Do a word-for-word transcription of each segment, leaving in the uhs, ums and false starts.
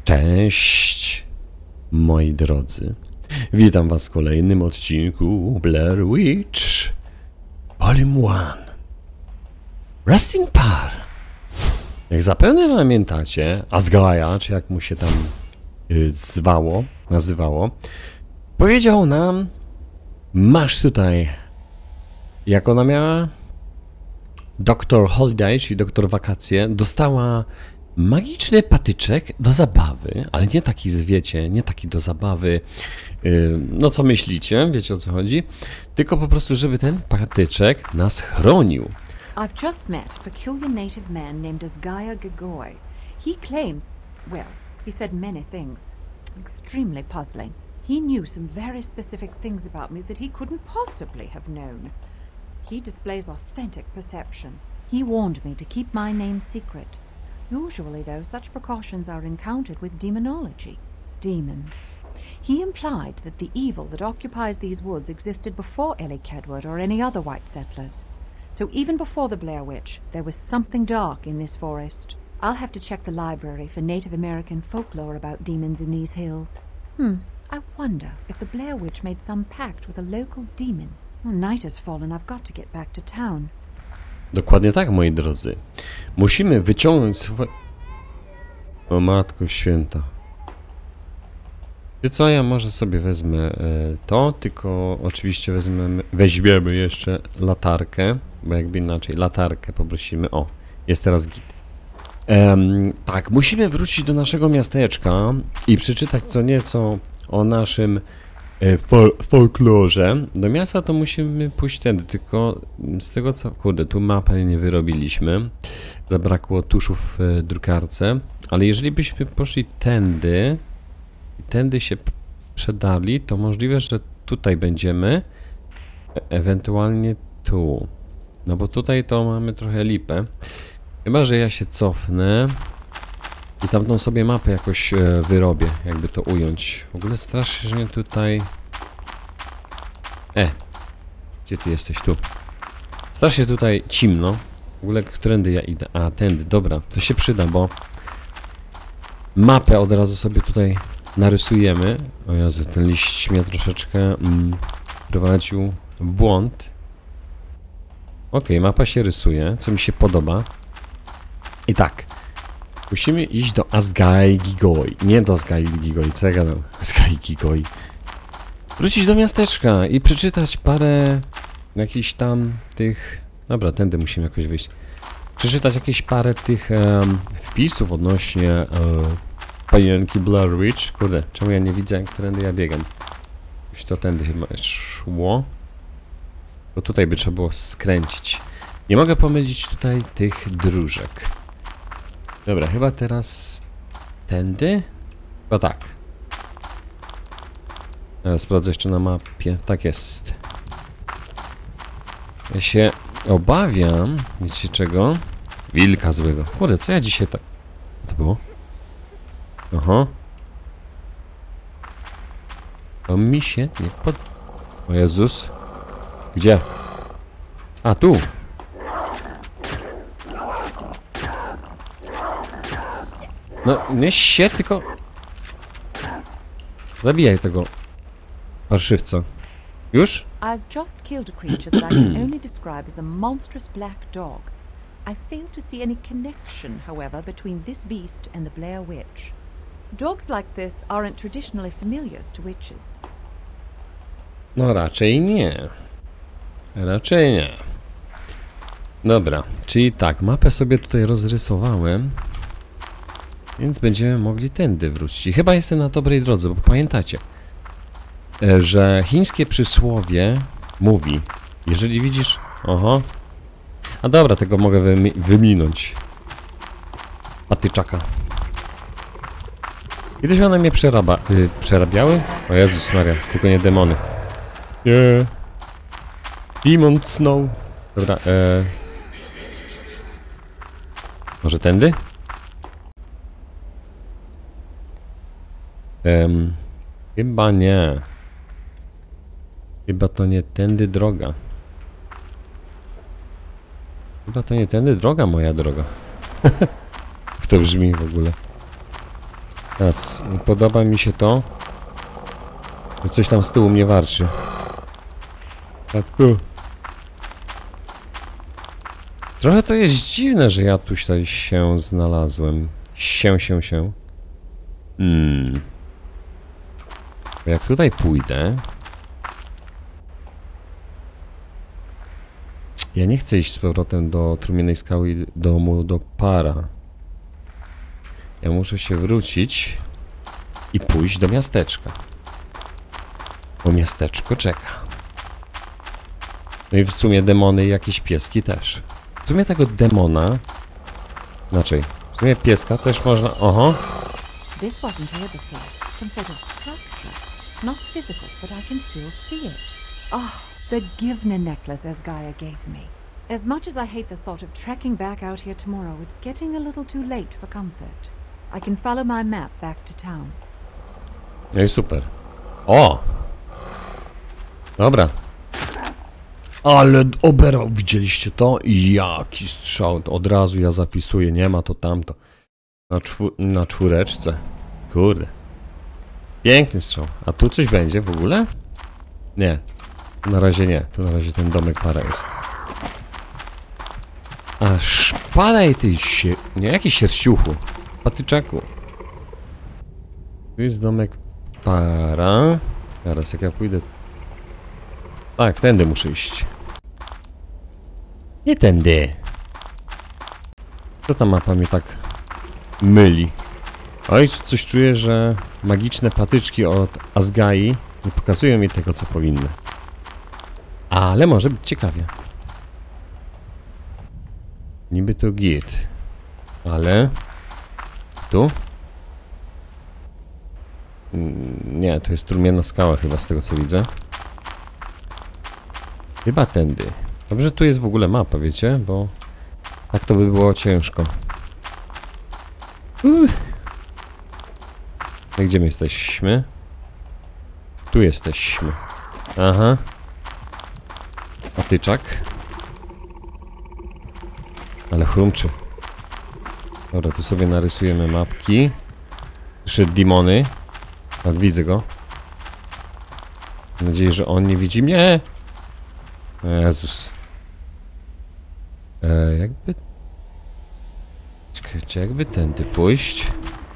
Cześć, moi drodzy. Witam was w kolejnym odcinku Blair Witch Volume jeden. Rest in Par. Jak zapewne pamiętacie, Azgaja, czy jak mu się tam y, zwało, nazywało, powiedział nam, masz tutaj, jak ona miała, doktor Holiday, czyli doktor Wakacje, dostała magiczny patyczek do zabawy, ale nie taki, wiecie, nie taki do zabawy, yy, no co myślicie, wiecie o co chodzi, tylko po prostu, żeby ten patyczek nas chronił. I've just met a peculiar native man named Azgaia Gigoi. He claims, well, he said many things. Extremely puzzling. He knew some very specific things about me that he couldn't possibly have known. He displays authentic perception. He warned me to keep my name secret. Usually, though, such precautions are encountered with demonology. Demons. He implied that the evil that occupies these woods existed before Ellie Kedward or any other white settlers. So even before the Blair Witch, there was something dark in this forest. I'll have to check the library for Native American folklore about demons in these hills. Hmm, I wonder if the Blair Witch made some pact with a local demon. Well, night has fallen, I've got to get back to town. Dokładnie tak, moi drodzy. Musimy wyciągnąć swoje... O matko święta. Wie co, ja może sobie wezmę e, to, tylko oczywiście wezmemy, weźmiemy jeszcze latarkę, bo jakby inaczej, latarkę poprosimy. O, jest teraz git. Ehm, tak, musimy wrócić do naszego miasteczka i przeczytać co nieco o naszym e, fol folklorze. Do miasta to musimy pójść tędy, tylko z tego co... Kurde, tu mapę nie wyrobiliśmy. Zabrakło tuszu w e, drukarce, ale jeżeli byśmy poszli tędy... tędy się przedali, to możliwe, że tutaj będziemy, e ewentualnie tu. No bo tutaj to mamy trochę lipę. Chyba że ja się cofnę i tamtą sobie mapę jakoś e, wyrobię, jakby to ująć. W ogóle strasznie tutaj... E! Gdzie ty jesteś? Tu. Strasznie tutaj cimno. W ogóle którędy ja idę? A, tędy, dobra. To się przyda, bo mapę od razu sobie tutaj narysujemy. O Jezu, ten liść mnie troszeczkę mm, prowadził w błąd. Ok, mapa się rysuje, co mi się podoba. I tak, musimy iść do Azgai Gigoi. Nie do Azgai Gigoi, co ja gadam? Azgai Gigoi. Wrócić do miasteczka i przeczytać parę jakichś tam tych... Dobra, tędy musimy jakoś wyjść. Przeczytać jakieś parę tych um, wpisów odnośnie... Um, panienki Blair Witch. Kurde, czemu ja nie widzę, którędy ja biegam? Już to tędy chyba szło. Bo tutaj by trzeba było skręcić. Nie mogę pomylić tutaj tych dróżek. Dobra, chyba teraz tędy? Chyba tak. Ja sprawdzę jeszcze na mapie. Tak jest. Ja się obawiam, wiecie czego? Wilka złego. Kurde, co ja dzisiaj tak... Co to było? Aha. To mi się nie pod... O Jezus. Gdzie? A, tu. No, nie się, tylko... Zabijaj tego parszywca. Już? I've just killed a creature that I can only describe as a monstrous black dog. I fail to see any connection, however, between this beast and the Blair Witch. Dogs like this aren't traditionally familiars to witches. No raczej nie. Raczej nie. Dobra, czyli tak, mapę sobie tutaj rozrysowałem. Więc będziemy mogli tędy wrócić. I chyba jestem na dobrej drodze, bo pamiętacie, że chińskie przysłowie mówi, jeżeli widzisz... Oho. A dobra, tego mogę wymi wyminąć. Patyczaka. Kiedyś one mnie przeraba, yy, przerabiały? O Jezus Maria, tylko nie demony. Nie. Demon Snow. Dobra, e... może tędy? Ehm, chyba nie. Chyba to nie tędy droga. Chyba to nie tędy droga, moja droga. Jak to brzmi w ogóle. Teraz nie podoba mi się to, że coś tam z tyłu mnie warczy. Tatku. Trochę to jest dziwne, że ja tu tutaj się znalazłem. Się, się, się. Hmm. Bo jak tutaj pójdę... Ja nie chcę iść z powrotem do Trumiennej Skały domu do Para. Ja muszę się wrócić i pójść do miasteczka. Bo miasteczko czeka. No i w sumie demony i jakieś pieski też. W sumie tego demona... Inaczej. W sumie pieska też można... Oho. This wasn't here before. Some sort of structure. Not physical, but I can still see it. Oh, the Givna necklace as Gaia gave me. As much as I hate the thought of trekking back out here tomorrow, it's getting a little too late for comfort. I can follow my map back to town. No i super. O! Dobra. Ale oberwał, widzieliście to? Jaki strzał. Od razu ja zapisuję, nie ma to tamto. Na, czwór na czwóreczce. Kurde. Piękny strzał. A tu coś będzie w ogóle? Nie. Na razie nie. Tu na razie ten domek para jest. A szpadaj ty się... Nie, jakiś sierściuchu. Patyczaku. Tu jest domek para. Teraz jak ja pójdę... Tak, tędy muszę iść. Nie tędy. Co ta mapa mnie tak myli? Oj, coś czuję, że magiczne patyczki od Asgai nie pokazują mi tego, co powinny. Ale może być ciekawie. Niby to git. Ale... Tu? Nie, to jest Trumienna Skała chyba, z tego co widzę. Chyba tędy. Dobrze, tu jest w ogóle mapa, wiecie? Bo tak to by było ciężko. Uff. No gdzie my jesteśmy? Tu jesteśmy. Aha. Patyczak. Ale chrumczy. Dobra, tu sobie narysujemy mapki. Trzy demony. Tak, widzę go. Mam nadzieję, że on nie widzi mnie. Jezus. E, jakby... Czekajcie, jakby tędy pójść.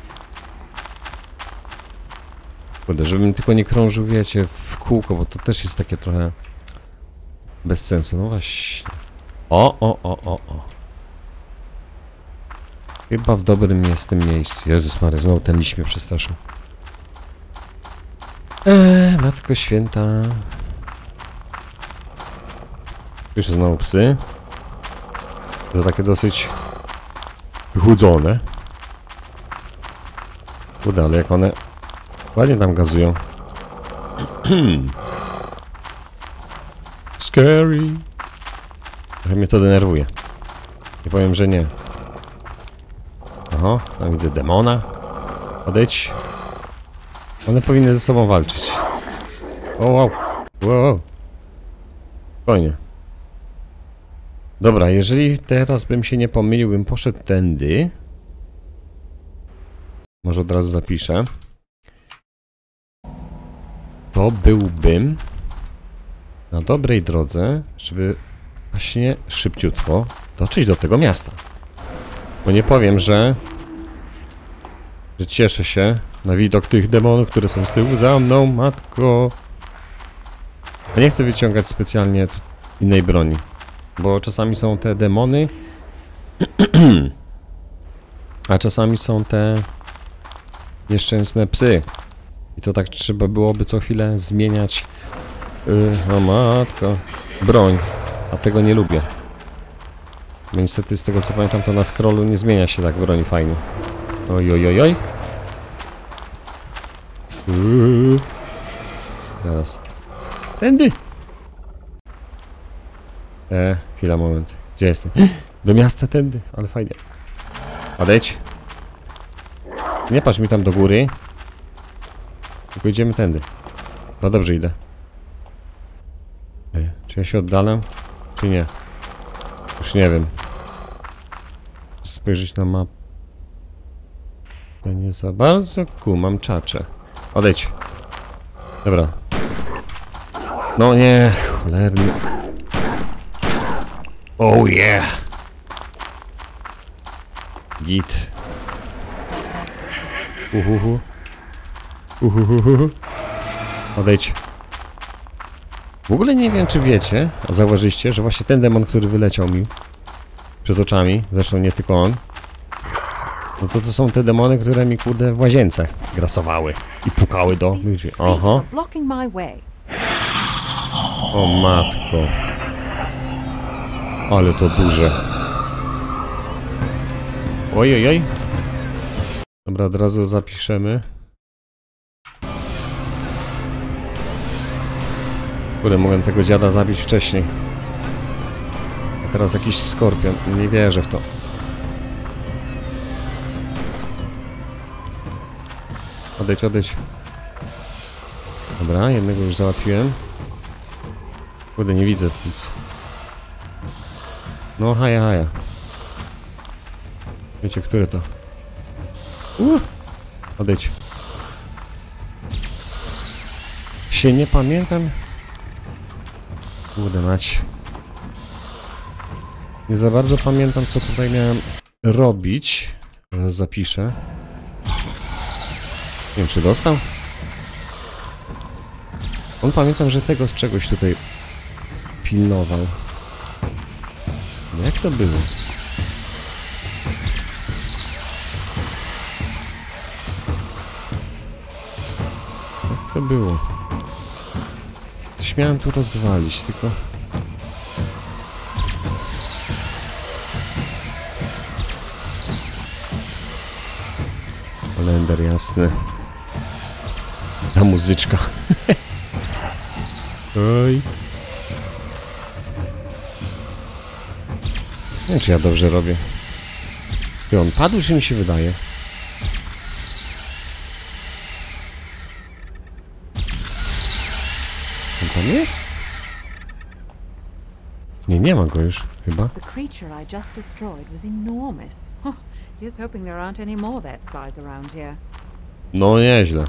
Kurde, żebym tylko nie krążył, wiecie, w kółko, bo to też jest takie trochę... bez sensu, no właśnie. O, o, o, o, o. Chyba w dobrym jest tym miejscu. Jezus Mary, znowu ten liść mnie przestraszył. Eee, Matko Święta. Słyszę znowu psy. To takie dosyć wychudzone. Kurde, ale jak one ładnie tam gazują. Scary. Trochę mnie to denerwuje. Nie powiem, że nie. Oho, tam widzę demona. Odejdź. One powinny ze sobą walczyć. O, wow. Wow. Spokojnie. Dobra, jeżeli teraz bym się nie pomylił, bym poszedł tędy. Może od razu zapiszę. To byłbym na dobrej drodze, żeby właśnie szybciutko dotrzeć do tego miasta. Bo nie powiem, że, że cieszę się na widok tych demonów, które są z tyłu za mną, matko. Ja nie chcę wyciągać specjalnie innej broni, bo czasami są te demony, a czasami są te nieszczęsne psy. I to tak trzeba byłoby co chwilę zmieniać. Yy, o matko, broń, a tego nie lubię. Niestety z tego co pamiętam, to na scrollu nie zmienia się tak broni fajnie. Oj, oj, oj, oj. Yy. Teraz. Tędy! E, chwila, moment. Gdzie jestem? Do miasta tędy, ale fajnie. Odejdź. Nie patrz mi tam do góry. Tylko idziemy tędy. No dobrze, idę. E, czy ja się oddalam? Czy nie? Już nie wiem. Spojrzeć na mapę. Ja nie za bardzo kumam czacze. Odejdź. Dobra. No nie, cholerny. Oh yeah. Git. Uhuhu. Uhuhuhu. Odejdź. W ogóle nie wiem, czy wiecie, a zauważyliście, że właśnie ten demon, który wyleciał mi przed oczami, zresztą nie tylko on, no to to są te demony, które mi, kurde, w łazience grasowały i pukały do mych drzwi. Aha. O matko. Ale to duże. Oj, oj, oj. Dobra, od razu zapiszemy. Kurde, mogłem tego dziada zabić wcześniej. A teraz jakiś skorpion. Nie wierzę w to. Odejdź, odejdź. Dobra, jednego już załatwiłem. Kurde, nie widzę nic. No, haja, haja. Wiecie, które to? Uh! Odejdź. Się nie pamiętam. Kurde mać. Nie za bardzo pamiętam, co tutaj miałem robić. Teraz zapiszę. Nie wiem, czy dostał? On pamiętam, że tego z czegoś tutaj pilnował. Jak to było? Jak to było? Coś miałem tu rozwalić, tylko... Kalender jasny. Ta muzyczka. Oj. Nie wiem, czy ja dobrze robię. Ty, on padł, czy mi się wydaje? On tam jest? Nie, nie ma go już, chyba. The creature I just destroyed was enormous. Here's hoping there aren't any more that size around here. No, nieźle.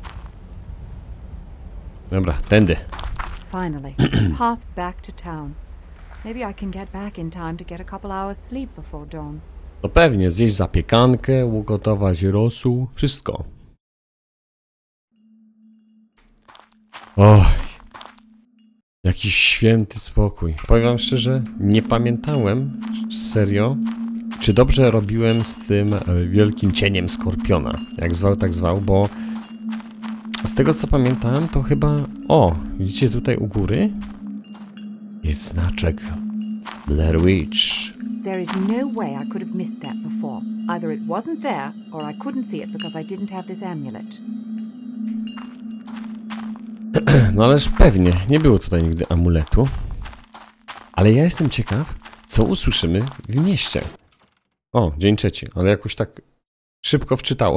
Dobra, tędy. Finally, path back to town. Maybe I can get back in time to get a couple hours sleep before dawn. To pewnie, zjeść zapiekankę, ugotować rosół, wszystko. Oj. Jakiś święty spokój. Powiem wam szczerze, nie pamiętałem, serio, czy dobrze robiłem z tym wielkim cieniem skorpiona. Jak zwał, tak zwał, bo z tego co pamiętałem, to chyba... O, widzicie tutaj u góry? Jest znaczek Blair Witch. There is no way I could have missed that before. Either it wasn't there, or I couldn't see it because I didn't have this amulet. No ależ pewnie, nie było tutaj nigdy amuletu. Ale ja jestem ciekaw, co usłyszymy w mieście. O, dzień trzeci, ale jakoś tak szybko wczytało.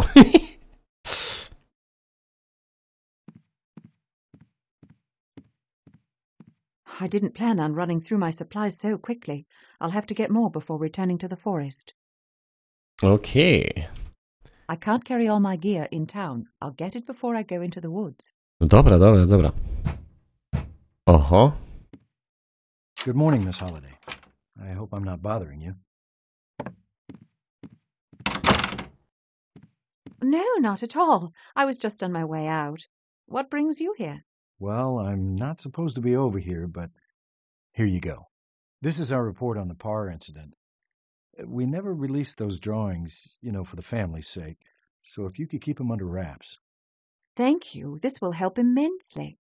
I didn't plan on running through my supplies so quickly. I'll have to get more before returning to the forest. Okej. Okay. I can't carry all my gear in town. I'll get it before I go into the woods. No dobra, dobra, dobra. Oho. Good morning, Miss Holliday. I hope I'm not bothering you. No, not at all. I was just on my way out. What brings you here? Well, I'm not supposed to be over here, but here you go. This is our report on the Parr incident. We never released those drawings, you know, for the family's sake, so if you could keep them under wraps. Thank you. This will help immensely.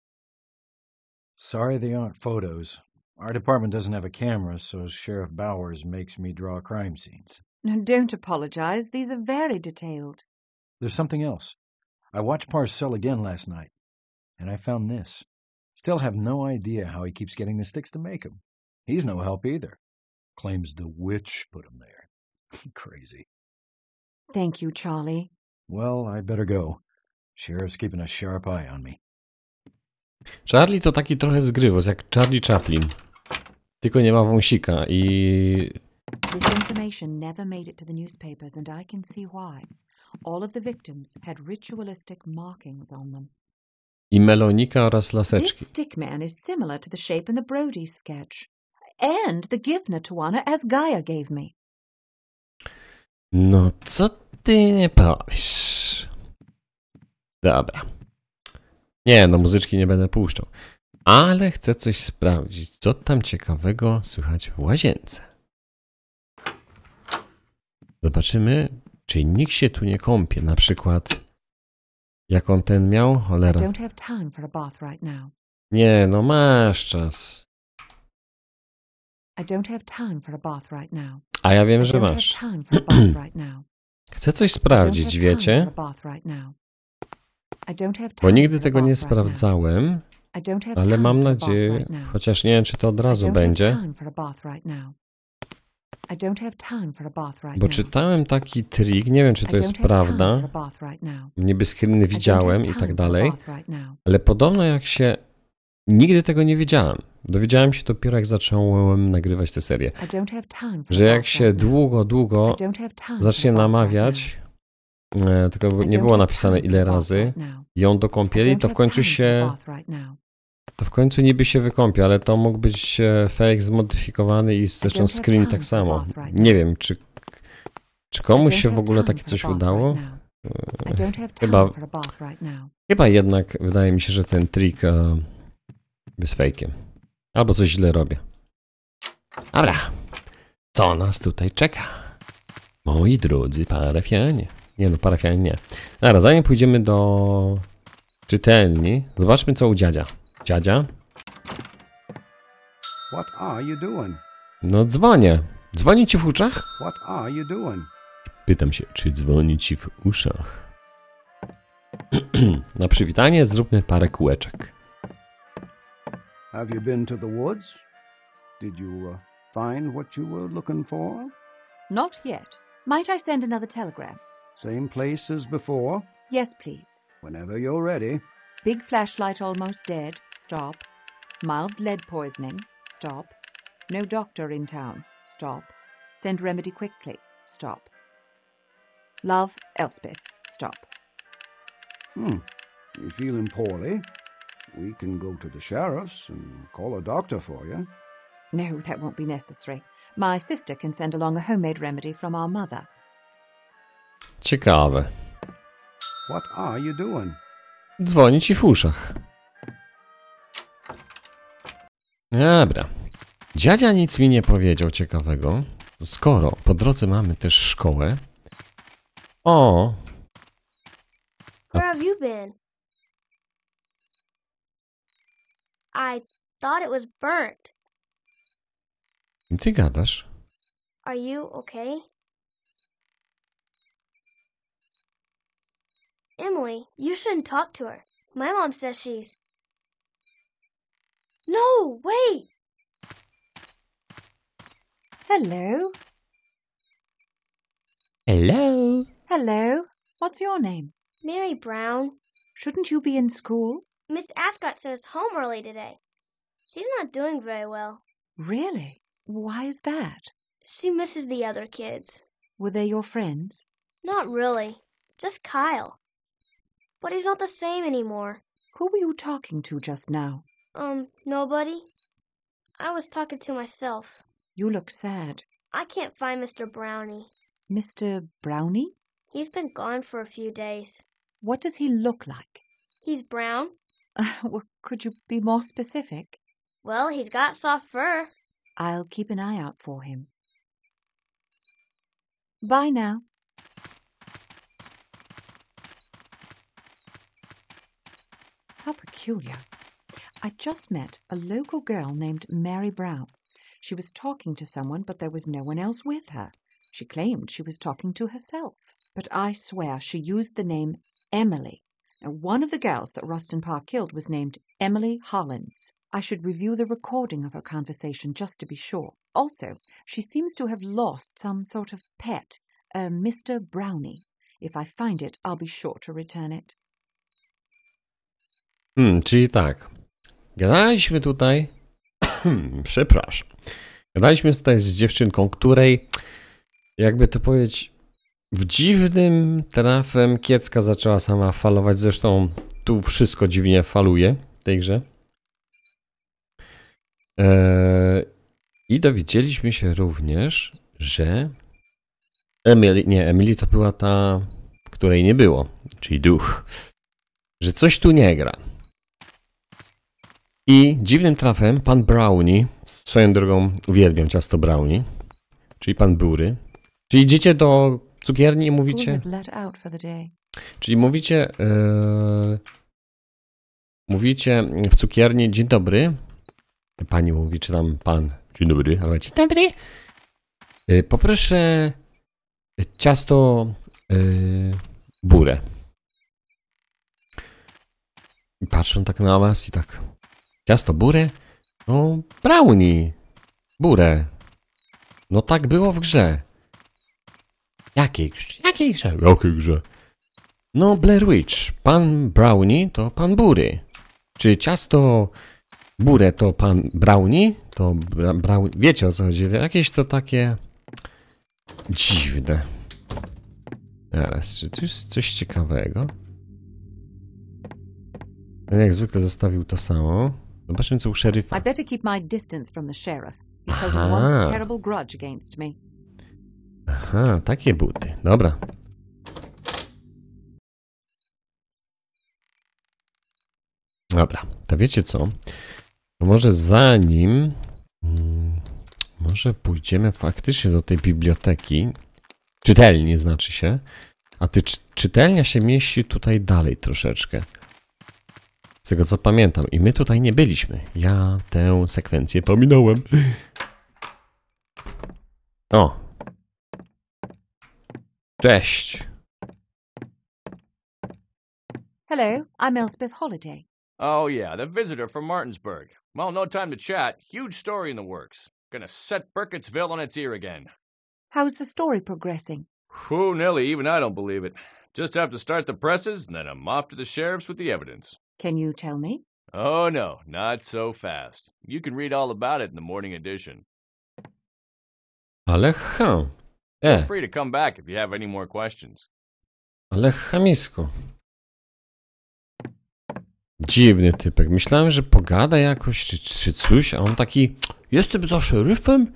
Sorry they aren't photos. Our department doesn't have a camera, so Sheriff Bowers makes me draw crime scenes. Don't apologize. These are very detailed. There's something else. I watched Parr's cell again last night, and I found this. Still have no idea how he keeps getting the sticks to make them. He's no help either. Claims the witch put him there. Crazy. Thank you, Charlie. Well, I better go. Sheriff's keeping a sharp eye on me. Charlie to taki trochę zgrywos, jak Charlie Chaplin. Tylko nie ma wąsika i... This information never made it to the newspapers and I can see why. All of the victims had ritualistic markings on them. I melonika oraz This laseczki. stickman is similar to the shape in the Brody sketch, and the Givna Tawana as Gaia gave me. No co ty nie powiesz? Dobra. Nie, no muzyczki nie będę puszczał. Ale chcę coś sprawdzić. Co tam ciekawego słychać w łazience? Zobaczymy, czy nikt się tu nie kąpie. Na przykład, jak on ten miał? I Cholera. don't have time for a bath right now. Nie, no masz czas. I don't have time for a bath right now. A ja I wiem, że don't masz. have time for a bath right now. Chcę coś I don't sprawdzić, have time wiecie? for a bath right now. I don't have Bo time nigdy for a tego nie bath right now. sprawdzałem, I don't have ale time mam for a bath nadzieję, right now. chociaż nie wiem, czy to od I razu don't będzie. have time for a bath right now. I don't have time for a bath right Bo now. czytałem taki trik, nie wiem, czy I to jest don't have time for prawda. a bath right now. Niby screeny I don't widziałem have i time tak for a dalej, bath right now. ale podobno jak się... Nigdy tego nie wiedziałem. Dowiedziałem się dopiero, jak zacząłem nagrywać tę serię. I don't have time for Że a jak bath się right now. długo, I długo don't have time zacznie for a bath right namawiać, e, tylko now. I nie don't było have napisane time ile for a bath razy, right now. ją do I kąpieli, don't to w have końcu time for a się... bath right now. To w końcu niby się wykąpie, ale to mógł być e, fake zmodyfikowany i zresztą don't have screen time tak for samo. bath right Nie now. wiem, czy, czy I komuś don't się w have ogóle time takie for a coś bath udało. right now. I don't have Chyba, time for a bath right now. chyba jednak wydaje mi się, że ten trik e, jest fejkiem. Albo coś źle robię. Dobra, co nas tutaj czeka? Moi drodzy parafianie. Nie no, parafianie nie. Dobra, zanim pójdziemy do czytelni, zobaczmy co u dziadzia. Dziadzia? What are you doing? No dzwonię. Dzwoni ci w uszach? What are you doing? Pytam się, czy dzwoni ci w uszach? Na przywitanie zróbmy parę kółeczek. Have you been to the woods? Did you uh, find what you were looking for? Not yet. Might I send another telegram? Same place as before? Yes, please. Whenever you're ready. Big flashlight almost dead. Stop. Mild lead poisoning. Stop. No doctor in town. Stop. Send remedy quickly. Stop. Love, Elspeth. Stop. Hmm. You feeling poorly? We can go to the sheriff's and call a doctor for you. No, that won't be necessary. My sister can send along a homemade remedy from our mother. Ciekawe. What are you doing? Dzwoni ci w uszach. Dobra. Dziadzia nic mi nie powiedział ciekawego. Skoro po drodze mamy też szkołę. O! Where have you been? I thought it was burnt. Ty gadasz? Are you okay? Emily, you shouldn't talk to her. My mom says she's... No, wait! Hello. Hello? Hello. What's your name? Mary Brown. Shouldn't you be in school? Miss Ascot sent us home early today. She's not doing very well. Really? Why is that? She misses the other kids. Were they your friends? Not really. Just Kyle. But he's not the same anymore. Who were you talking to just now? Um, nobody. I was talking to myself. You look sad. I can't find Mister Brownie. Mister Brownie? He's been gone for a few days. What does he look like? He's brown. Well, could you be more specific? Well, he's got soft fur. I'll keep an eye out for him. Bye now. How peculiar. I just met a local girl named Mary Brown. She was talking to someone, but there was no one else with her. She claimed she was talking to herself. But I swear she used the name Emily. Now, one of the girls that Rustin Park killed was named Emily Hollins. I should review the recording of her conversation just to be sure. Also, she seems to have lost some sort of pet, a Mister Brownie. If I find it, I'll be sure to return it. Hmm, czyli tak. Gadaliśmy tutaj... Przepraszam. Gadaliśmy tutaj z dziewczynką, której, jakby to powiedzieć, W dziwnym trafem kiecka zaczęła sama falować. Zresztą tu wszystko dziwnie faluje w tej grze. Eee, I dowiedzieliśmy się również, że Emily, nie, Emily to była ta, której nie było, czyli duch, że coś tu nie gra. I dziwnym trafem pan Brownie, swoją drogą uwielbiam ciasto Brownie, czyli pan Bury, czyli idziecie do cukierni i mówicie, czyli mówicie, e, mówicie w cukierni, dzień dobry, pani mówi, czy tam pan, dzień dobry, ale dzień dobry, e, poproszę ciasto e, Burę. I patrzą tak na was i tak, ciasto Burę? No Brownie, Burę. No tak było w grze. Jakiej grze? Jakiej grze? Jakiej grze? No Blair Witch. Pan Brownie to pan Bury. Czy ciasto Burę to pan Brownie? To bra Brownie. Wiecie o co chodzi? Jakieś to takie dziwne. Teraz, czy tu jest coś ciekawego? No jak zwykle zostawił to samo. Zobaczmy co u szeryfa. I better keep my distance from the sheriff. He's holding one terrible grudge against me. Aha, takie buty. Dobra. Dobra, to wiecie co? To może zanim... Hmm, może pójdziemy faktycznie do tej biblioteki. Czytelni znaczy się. A ty, czytelnia się mieści tutaj dalej troszeczkę. Z tego co pamiętam. I my tutaj nie byliśmy. Ja tę sekwencję pominąłem. O! Cześć! Hello, I'm Elspeth Holiday. Oh yeah, the visitor from Martinsburg. Well, no time to chat. Huge story in the works. Gonna set Burkittsville on its ear again. How's the story progressing? Whew, Nelly, even I don't believe it. Just have to start the presses, and then I'm off to the sheriff's with the evidence. Can you tell me? Oh no, not so fast. You can read all about it in the morning edition. Ale ha. E. Feel free to come back if you have any more questions. Ale chamisko. Dziwny typek. Myślałem, że pogada jakoś, czy, czy coś, a on taki, jestem za szeryfem,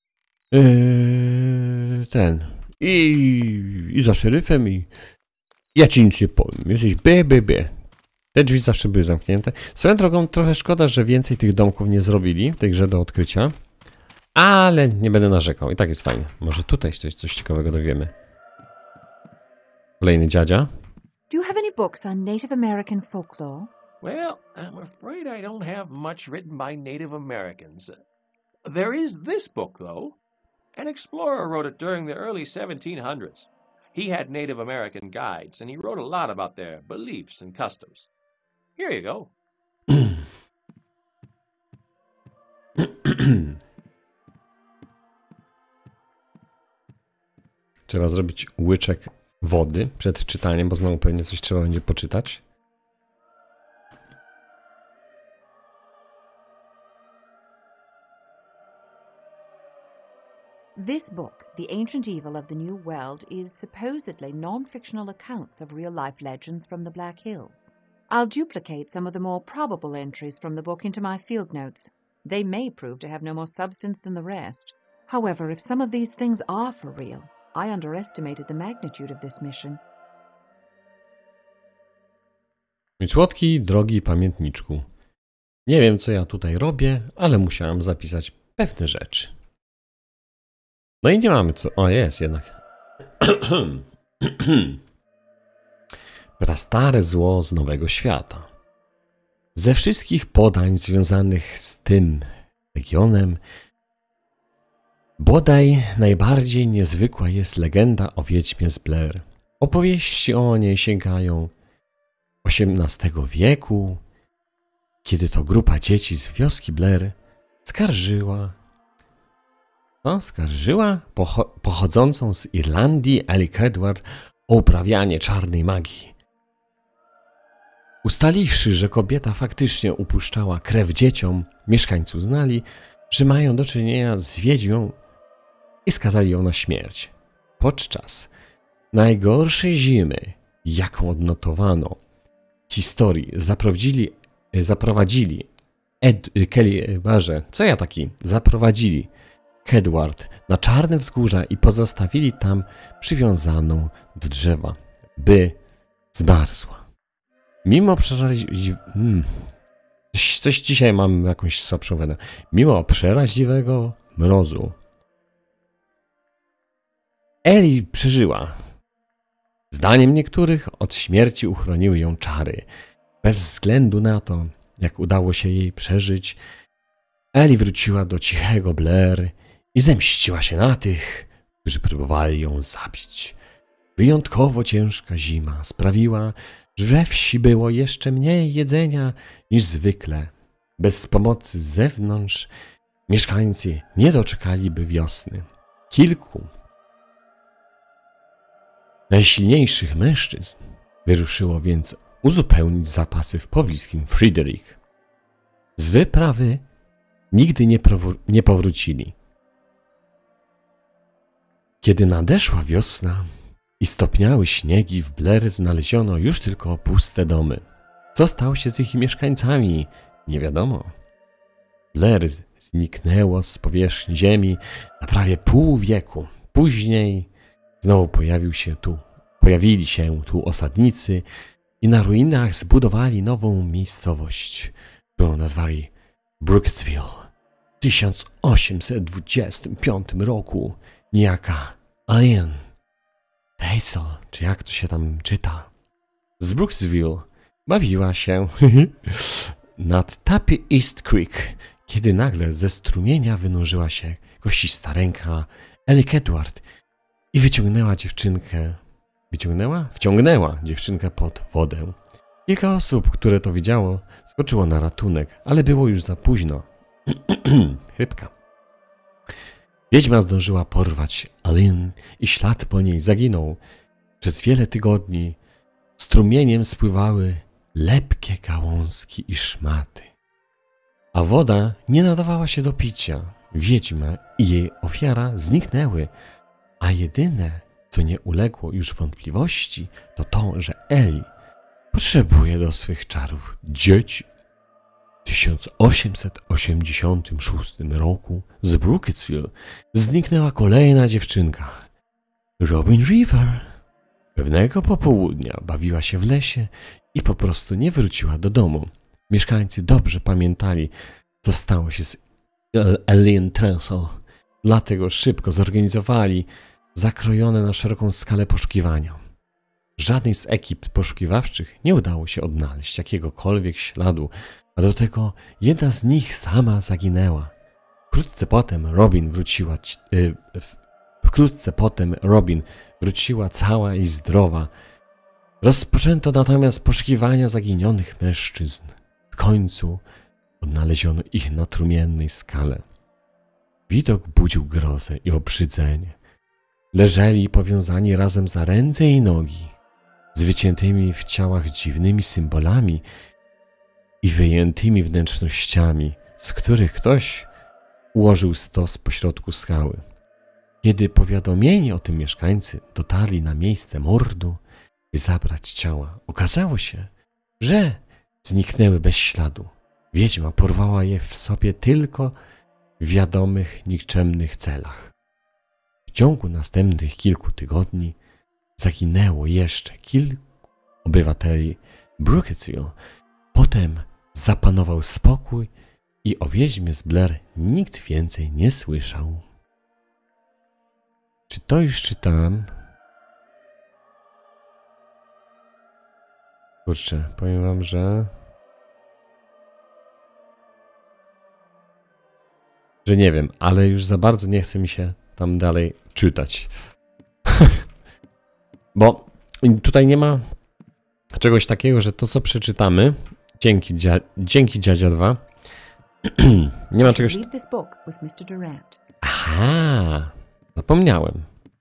yy, ten, i, i za szeryfem, i ja ci nic nie powiem. Jesteś be, be, be. Te drzwi zawsze były zamknięte. Swoją drogą, trochę szkoda, że więcej tych domków nie zrobili w tej grze do odkrycia, ale nie będę narzekał. I tak jest fajnie. Może tutaj coś, coś ciekawego dowiemy. Kolejny dziadzia. Do you have any books on Native American folklore? Well, I'm afraid I don't have much written by Native Americans. There is this book, though. An explorer wrote it during the early seventeen hundreds. He had Native American guides, and he wrote a lot about their beliefs and customs. Here you go. Trzeba zrobić łyczek wody przed czytaniem, bo znowu pewnie coś trzeba będzie poczytać. This book, The Ancient Evil of the New World, is supposedly non-fictional accounts of real-life legends from the Black Hills. I'll duplicate some of the more probable entries from the book into my field notes. They may prove to have no more substance than the rest. However, if some of these things are for real, I underestimated the magnitude of this mission. Mój słodki, drogi pamiętniczku. Nie wiem, co ja tutaj robię, ale musiałem zapisać pewne rzeczy. No i nie mamy co... O, jest jednak. Prastare zło z Nowego Świata. Ze wszystkich podań związanych z tym regionem bodaj najbardziej niezwykła jest legenda o wiedźmie z Blair. Opowieści o niej sięgają osiemnastego wieku, kiedy to grupa dzieci z wioski Blair skarżyła, no, skarżyła pocho pochodzącą z Irlandii Elik Edward o uprawianie czarnej magii. Ustaliwszy, że kobieta faktycznie upuszczała krew dzieciom, mieszkańcy uznali, że mają do czynienia z wiedźmią i skazali ją na śmierć. Podczas najgorszej zimy, jaką odnotowano w historii, zaprowadzili, zaprowadzili Ed, Kelly, Barze, co ja taki, zaprowadzili Edward na czarne wzgórza i pozostawili tam przywiązaną do drzewa, by zmarzła. Mimo przeraźliwego... Hmm, coś, coś dzisiaj mam jakąś słabszą wedę. Mimo przeraźliwego mrozu Ellie przeżyła. Zdaniem niektórych od śmierci uchroniły ją czary. Bez względu na to, jak udało się jej przeżyć, Ellie wróciła do cichego Blair i zemściła się na tych, którzy próbowali ją zabić. Wyjątkowo ciężka zima sprawiła, że we wsi było jeszcze mniej jedzenia niż zwykle. Bez pomocy z zewnątrz mieszkańcy nie doczekaliby wiosny. Kilku najsilniejszych mężczyzn wyruszyło więc uzupełnić zapasy w pobliskim Frederick. Z wyprawy nigdy nie, nie powrócili. Kiedy nadeszła wiosna i stopniały śniegi, w Blair znaleziono już tylko puste domy. Co stało się z ich mieszkańcami? Nie wiadomo. Blair zniknęło z powierzchni ziemi na prawie pół wieku. Później znowu pojawił się tu, pojawili się tu osadnicy i na ruinach zbudowali nową miejscowość, którą nazwali Brooksville. W tysiąc osiemset dwudziestym piątym roku niejaka Alien Tracer, czy jak to się tam czyta, z Brooksville bawiła się nad Tappy East Creek, kiedy nagle ze strumienia wynurzyła się koścista ręka Ellie Edward i wyciągnęła dziewczynkę, wyciągnęła? Wciągnęła dziewczynkę pod wodę. Kilka osób, które to widziało, skoczyło na ratunek, ale było już za późno. Chrypka. Wiedźma zdążyła porwać Alin i ślad po niej zaginął. Przez wiele tygodni strumieniem spływały lepkie gałązki i szmaty. A woda nie nadawała się do picia. Wiedźma i jej ofiara zniknęły, a jedyne, co nie uległo już wątpliwości, to to, że Ellie potrzebuje do swych czarów dzieci. W tysiąc osiemset osiemdziesiątym szóstym roku z Brooksville zniknęła kolejna dziewczynka, Robin River. Pewnego popołudnia bawiła się w lesie i po prostu nie wróciła do domu. Mieszkańcy dobrze pamiętali, co stało się z Alien Tracer, dlatego szybko zorganizowali zakrojone na szeroką skalę poszukiwania. Żadnej z ekip poszukiwawczych nie udało się odnaleźć jakiegokolwiek śladu, a do tego jedna z nich sama zaginęła. Wkrótce potem Robin wróciła, yy, wkrótce potem Robin wróciła cała i zdrowa. Rozpoczęto natomiast poszukiwania zaginionych mężczyzn. W końcu odnaleziono ich na trumiennej skale. Widok budził grozę i obrzydzenie. Leżeli powiązani razem za ręce i nogi, z wyciętymi w ciałach dziwnymi symbolami i wyjętymi wnętrznościami, z których ktoś ułożył stos pośrodku skały. Kiedy powiadomieni o tym mieszkańcy dotarli na miejsce mordu, by zabrać ciała, okazało się, że zniknęły bez śladu. Wiedźma porwała je w sobie tylko w wiadomych, nikczemnych celach. W ciągu następnych kilku tygodni zaginęło jeszcze kilku obywateli Brooksville. Potem zapanował spokój i o wiedźmie z Blair nikt więcej nie słyszał. Czy to już czytałem? Kurczę, powiem wam, że... że nie wiem, ale już za bardzo nie chce mi się tam dalej czytać. Bo tutaj nie ma czegoś takiego, że to co przeczytamy, dzięki, dzia dzięki Dziadzia dwa, nie ma czegoś... Aha, zapomniałem.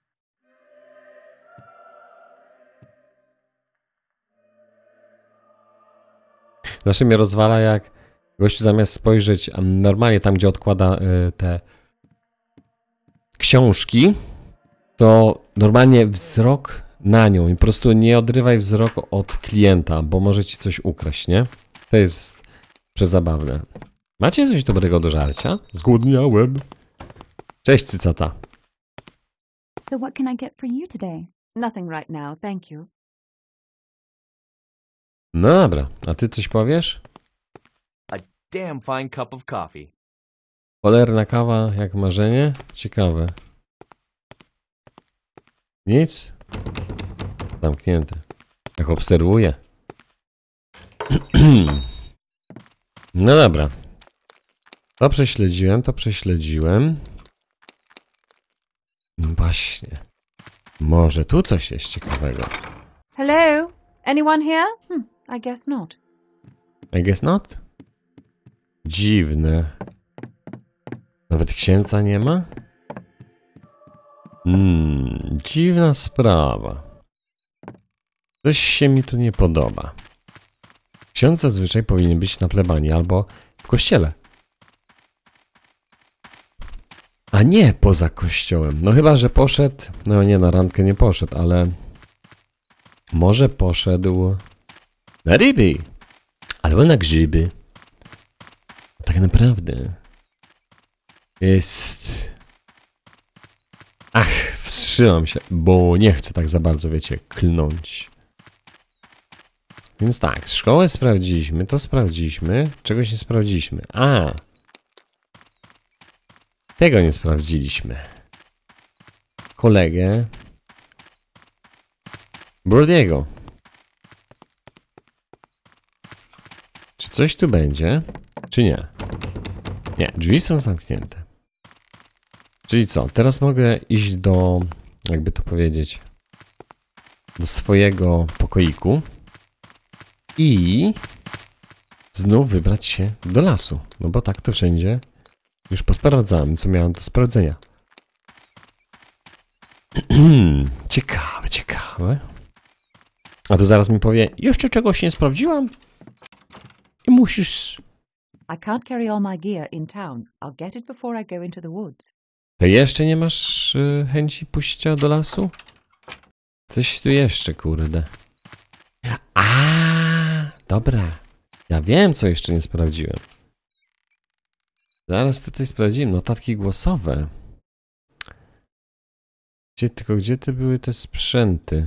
Znaczy mnie rozwala, jak gościu zamiast spojrzeć normalnie tam, gdzie odkłada y, te książki, to normalnie wzrok na nią i po prostu nie odrywaj wzroku od klienta, bo może ci coś ukraść, nie? To jest przezabawne. Macie coś dobrego do żarcia? Zgłodniałem. Cześć, cycata. So what can I get for you today? Nothing right now, thank you. No dobra, a ty coś powiesz? A damn fine cup of coffee. Cholerna kawa jak marzenie? Ciekawe. Nic? Zamknięte. Jak obserwuję. No dobra. To prześledziłem, to prześledziłem. Właśnie. Może tu coś jest ciekawego. Hello? Anyone here? Hmm, I guess not. I guess not? Dziwne. Nawet księdza nie ma? Hmm, dziwna sprawa. Coś się mi tu nie podoba. Ksiądz zazwyczaj powinien być na plebanii albo w kościele. A nie poza kościołem. No chyba, że poszedł... No nie, na randkę nie poszedł, ale... Może poszedł... Na ryby. Albo na grzyby. Tak naprawdę... Jest... Ach, wstrzymam się, bo nie chcę tak za bardzo, wiecie, klnąć. Więc tak, szkołę sprawdziliśmy, to sprawdziliśmy, czegoś nie sprawdziliśmy. A! Tego nie sprawdziliśmy. Kolegę. Brody'ego. Czy coś tu będzie? Czy nie? Nie, drzwi są zamknięte. Czyli co? Teraz mogę iść do, jakby to powiedzieć, do swojego pokoiku i znów wybrać się do lasu. No bo tak to wszędzie już posprawdzałem, co miałem do sprawdzenia. Ciekawe, ciekawe. A tu zaraz mi powie, jeszcze czegoś nie sprawdziłam i musisz... I can't carry all my gear in town. I'll get it before I go into the woods. To jeszcze nie masz y, chęci pójścia do lasu? Coś tu jeszcze, kurde. A, dobra. Ja wiem, co jeszcze nie sprawdziłem. Zaraz tutaj sprawdziłem. Notatki głosowe. Gdzie, tylko gdzie te były te sprzęty?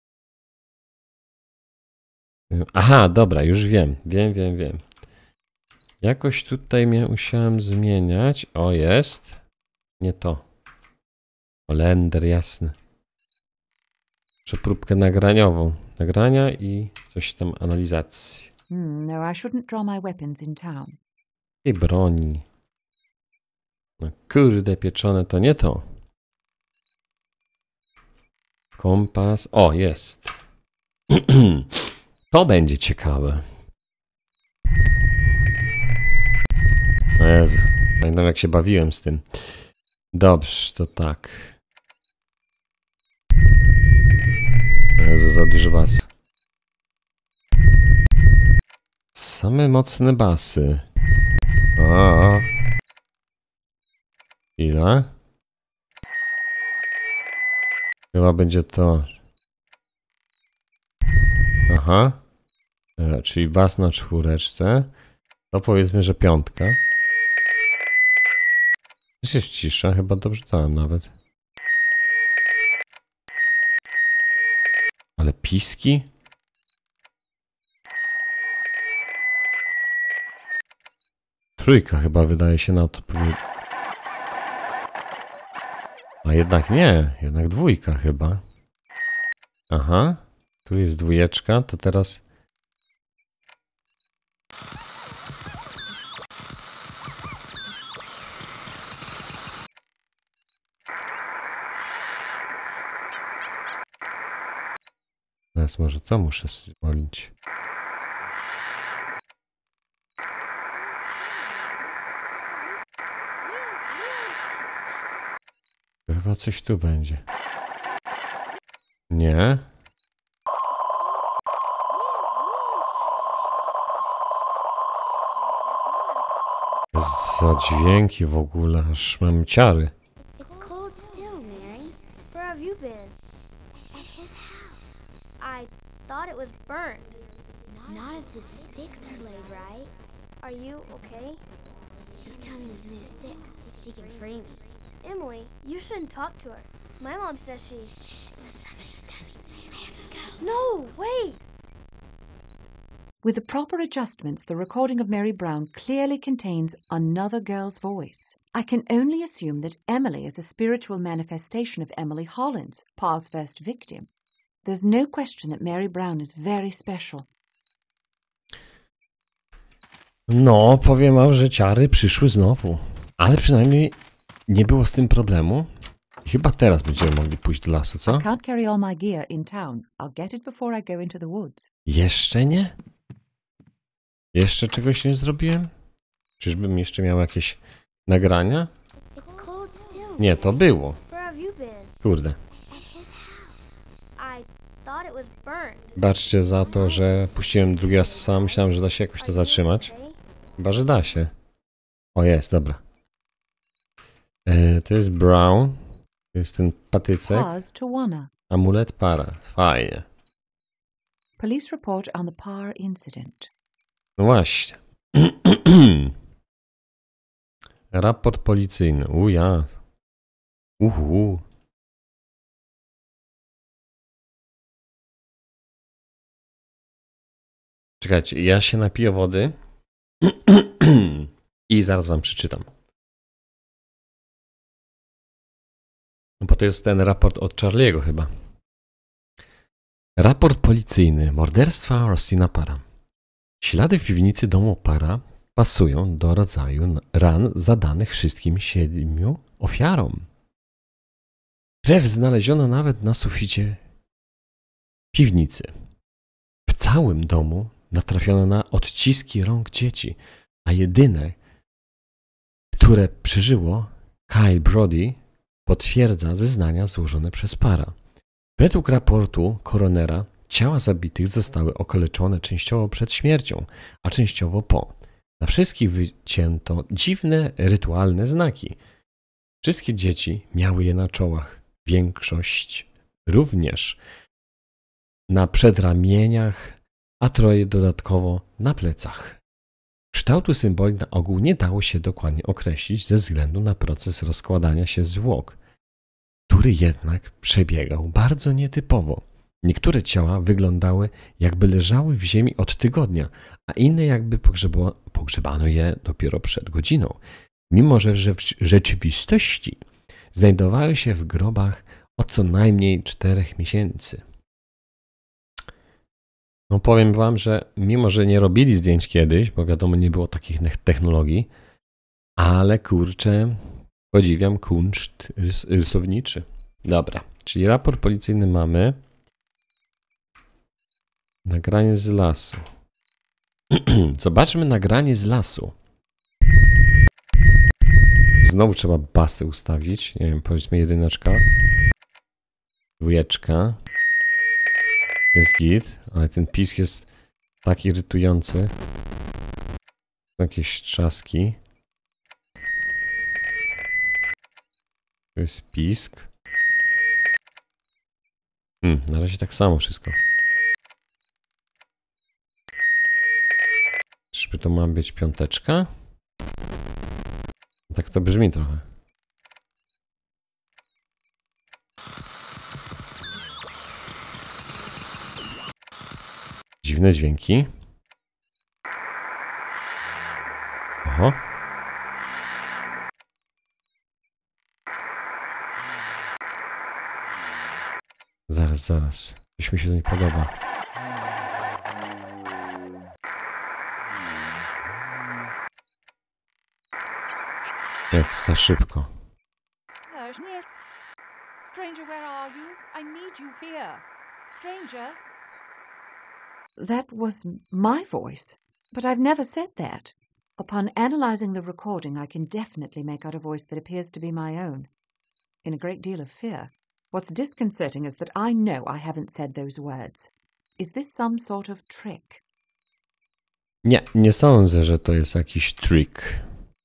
Aha, dobra, już wiem. Wiem, wiem, wiem. Jakoś tutaj mnie musiałem zmieniać. O, jest. Nie to. Olender, jasny. Przepróbkę nagraniową. Nagrania i coś tam analizacji. Hmm, no, I shouldn't draw my weapons in town. I broni. No kurde pieczone, to nie to. Kompas. O, jest. To będzie ciekawe. O Jezu. Pamiętam, jak się bawiłem z tym. Dobrze, to tak. O Jezu, za dużo basy. Same mocne basy. O. Ile? Chyba będzie to. Aha. Dobra, czyli bas na czwóreczce. To powiedzmy, że piątka. Też jest cisza, chyba dobrze dałem nawet. Ale piski? Trójka chyba wydaje się na to. A jednak nie, jednak dwójka chyba. Aha, tu jest dwójeczka, to teraz... Teraz może to muszę zwolnić. Chyba coś tu będzie. Nie. Za dźwięki w ogóle, aż mam ciary. It's cold still, Mary. Where have you been? At his house. Not if the sticks are laid right. Are you okay? She's coming with new sticks. She can free me. Emily, you shouldn't talk to her. My mom says she's... Shh, somebody's coming. I have to go. No, wait! With the proper adjustments, the recording of Mary Brown clearly contains another girl's voice. I can only assume that Emily is a spiritual manifestation of Emily Hollins, Pa's first victim. There's no question that Mary Brown is very special. No, powiem wam, że ciary przyszły znowu. Ale przynajmniej nie było z tym problemu. Chyba teraz będziemy mogli pójść do lasu, co? I can't carry all my gear in town. I'll get it before I go into the woods. Jeszcze nie? Jeszcze czegoś nie zrobiłem? Czyżbym jeszcze miał jakieś nagrania? It's cold still. Nie, to było. Where have you been? Kurde. At his house. I thought it was burned. Baczcie za to, że puściłem drugi raz to samo. Myślałem, że da się jakoś to zatrzymać. Chyba, że da się. O, jest, dobra. E, to jest Brown. To jest ten patycek. Pars Tawana. Amulet para. Fajnie. Police report on the Par incident. No właśnie. Raport policyjny. U ja. Uhu. Czekajcie, ja się napiję wody i zaraz wam przeczytam. No bo to jest ten raport od Charlie'ego chyba. Raport policyjny. Morderstwa Rustina Para. Ślady w piwnicy domu Para pasują do rodzaju ran zadanych wszystkim siedmiu ofiarom. Krew znaleziono nawet na suficie piwnicy. W całym domu natrafiono na odciski rąk dzieci, a jedyne, które przeżyło, Kyle Brody, potwierdza zeznania złożone przez Para. Według raportu koronera ciała zabitych zostały okaleczone częściowo przed śmiercią, a częściowo po. Na wszystkich wycięto dziwne, rytualne znaki. Wszystkie dzieci miały je na czołach, większość również na przedramieniach, a troje dodatkowo na plecach. Kształtu symboli na ogół nie dało się dokładnie określić ze względu na proces rozkładania się zwłok, który jednak przebiegał bardzo nietypowo. Niektóre ciała wyglądały, jakby leżały w ziemi od tygodnia, a inne jakby pogrzeba, pogrzebano je dopiero przed godziną, mimo że w rzeczywistości znajdowały się w grobach od co najmniej czterech miesięcy. No powiem wam, że mimo, że nie robili zdjęć kiedyś, bo wiadomo, nie było takich technologii, ale kurczę, podziwiam kunszt rys rysowniczy. Dobra, czyli raport policyjny mamy. Nagranie z lasu. Zobaczmy nagranie z lasu. Znowu trzeba basy ustawić. Nie wiem, powiedzmy jedyneczka. Dwójeczka. Jest git, ale ten pisk jest tak irytujący. Jakieś trzaski. To jest pisk. Hmm, na razie tak samo wszystko. Czyżby to ma być piąteczka? Tak to brzmi trochę. Dziwne dźwięki. Oho. Zaraz, zaraz. Coś mi się to nie podoba. Nie, to za szybko. Stranger, where are you? I need you here. Stranger? That was my voice, but I've never said that. Upon analyzing the recording, I can definitely make out a voice that appears to be my own, in a great deal of fear. What's disconcerting is that I know I haven't said those words. Is this some sort of trick? Nie, nie sądzę, że to jest jakiś trick.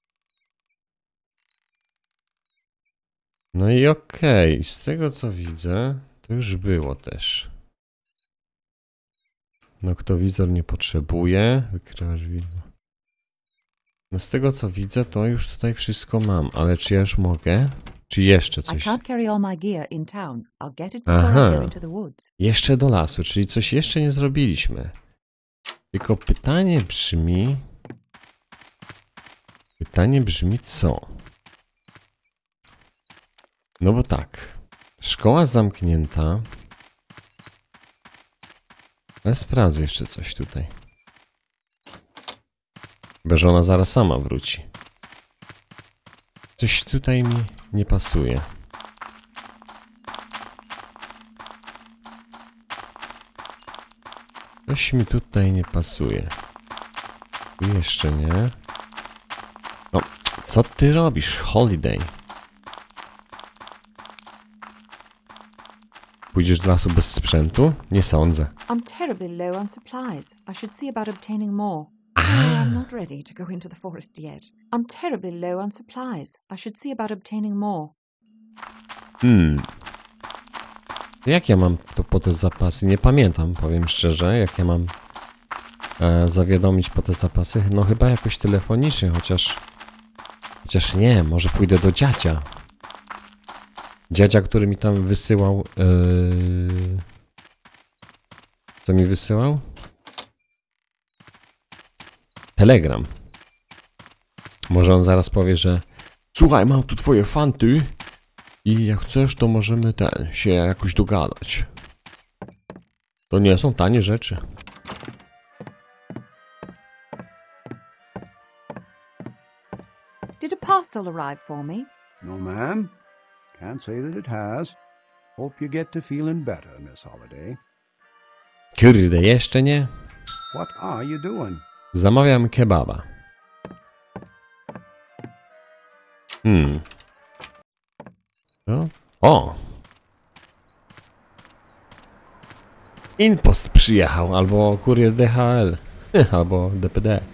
No i okej, okay. Z tego co widzę, to już było też. Noktowizor nie potrzebuje. Wykrywasz widmo. No z tego co widzę, to już tutaj wszystko mam, ale czy ja już mogę? Czy jeszcze I coś? can't carry all my gear in town. I'll get it before I Aha. go into the woods. Jeszcze do lasu, czyli coś jeszcze nie zrobiliśmy. Tylko pytanie brzmi... Pytanie brzmi co? No bo tak. Szkoła zamknięta. Ale sprawdzę jeszcze coś tutaj. Chyba, że ona zaraz sama wróci. Coś tutaj mi nie pasuje. Coś mi tutaj nie pasuje. Tu jeszcze nie. No, co ty robisz, Holiday? Pójdziesz do lasu bez sprzętu? Nie sądzę. I'm terribly low on supplies. I should see about obtaining more. Sorry, I'm not ready to go into the forest yet. I'm terribly low on supplies. I should see about obtaining more. Hmm. Jak ja mam to po te zapasy? Nie pamiętam, powiem szczerze, jak ja mam e, zawiadomić po te zapasy. No chyba jakoś telefonicznie, chociaż... Chociaż nie, może pójdę do dziadzia. Dziadzia, który mi tam wysyłał... Yy... Co mi wysyłał? Telegram. Może on zaraz powie, że słuchaj, mam tu twoje fanty i jak chcesz, to możemy ten, się jakoś dogadać. To nie są tanie rzeczy. Did a parcel arrive for me? No, ma'am. Can't say that it has. Hope you get to feeling better, Miss Holiday. Kurde, jeszcze nie? What are you doing? Zamawiam kebaba. Hmm. No. O! Inpost przyjechał, albo kurier D H L, albo D P D.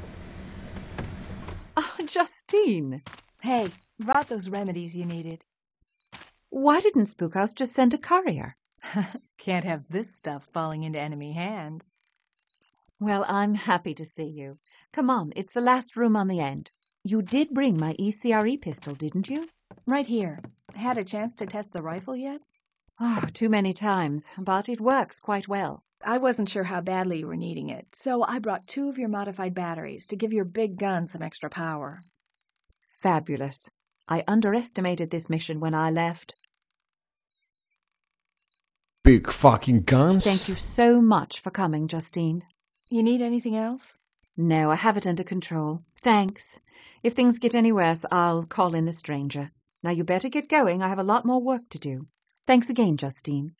Oh, Justine! Hey, brought those remedies you needed. Why didn't Spookhouse just send a courier? Can't have this stuff falling into enemy hands. Well, I'm happy to see you. Come on, it's the last room on the end. You did bring my E C R E pistol, didn't you? Right here. Had a chance to test the rifle yet? Oh, too many times, but it works quite well. I wasn't sure how badly you were needing it, so I brought two of your modified batteries to give your big gun some extra power. Fabulous. I underestimated this mission when I left. Big fucking guns? Thank you so much for coming, Justine. You need anything else? No, I have it under control. Thanks. If things get any worse, I'll call in the stranger. Now you better get going. I have a lot more work to do. Thanks again, Justine.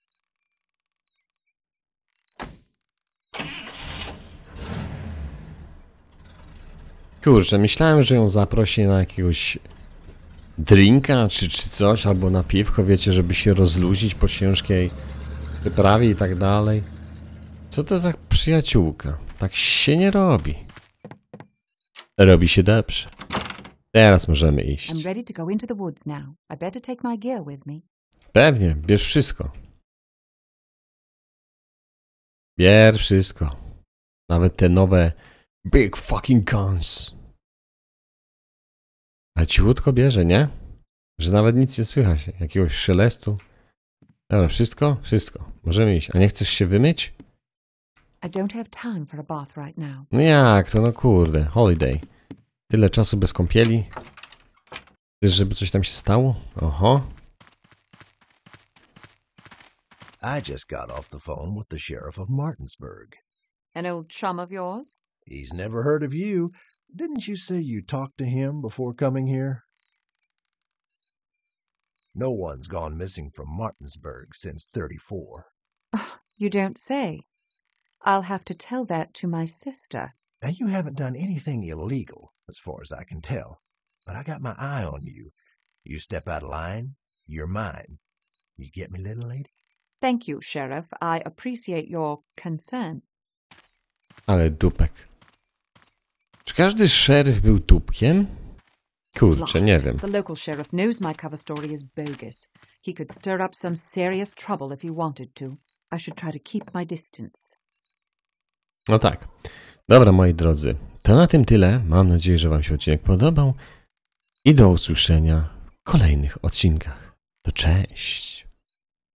Kurczę, myślałem, że ją zaprosi na jakiegoś drinka czy, czy coś, albo na piwko, wiecie, żeby się rozluźnić po ciężkiej wyprawie i tak dalej. Co to za przyjaciółka? Tak się nie robi. Robi się dobrze. Teraz możemy iść. I'm ready to go into the woods now. I better take my gear with me. Pewnie, bierz wszystko. Bierz wszystko. Nawet te nowe big fucking guns. Ale cichutko bierze, nie? Że nawet nic nie słychać. Jakiegoś szelestu. Dobra, wszystko? Wszystko. Możemy iść. A nie chcesz się wymyć? I don't have time for a bath right now. No jak to? No kurde. Holiday. Tyle czasu bez kąpieli. Chcesz, żeby coś tam się stało? Oho. I just got off the phone with the sheriff of Martinsburg. An old chum of yours? He's never heard of you. Didn't you say you talked to him before coming here? No one's gone missing from Martinsburg since thirty-four. Oh, you don't say. I'll have to tell that to my sister. Now, you haven't done anything illegal, as far as I can tell. But I got my eye on you. You step out of line, you're mine. You get me, little lady? Thank you, Sheriff. I appreciate your concern. Ale dupek. Czy każdy szeryf był dupkiem? Kurczę, nie wiem. The local sheriff knows my cover story is bogus. He could stir up some serious trouble if he wanted to. I should try to keep my distance. No tak. Dobra, moi drodzy. To na tym tyle. Mam nadzieję, że wam się odcinek podobał. I do usłyszenia w kolejnych odcinkach. To cześć.